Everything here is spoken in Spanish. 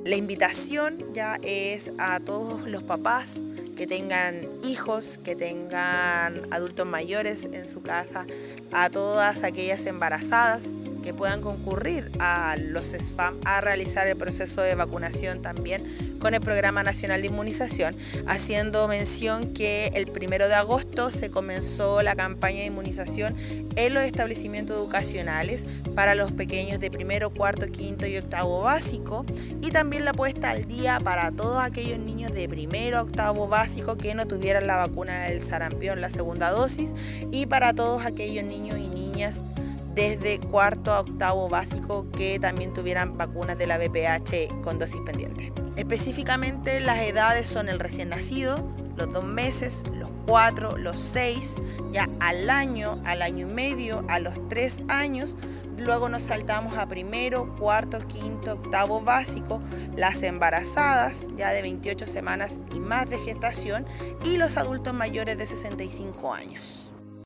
La invitación ya es a todos los papás que tengan hijos, que tengan adultos mayores en su casa, a todas aquellas embarazadas que puedan concurrir a los SFAM a realizar el proceso de vacunación también con el Programa Nacional de Inmunización, haciendo mención que el 1 de agosto se comenzó la campaña de inmunización en los establecimientos educacionales para los pequeños de primero, cuarto, quinto y octavo básico, y también la puesta al día para todos aquellos niños de primero a octavo básico que no tuvieran la vacuna del sarampión, la segunda dosis, y para todos aquellos niños y niñas desde cuarto a octavo básico que también tuvieran vacunas de la VPH con dosis pendiente. Específicamente las edades son el recién nacido, los 2 meses, los 4, los 6, ya al año y medio, a los 3 años. Luego nos saltamos a primero, cuarto, quinto, octavo básico, las embarazadas ya de 28 semanas y más de gestación y los adultos mayores de 65 años.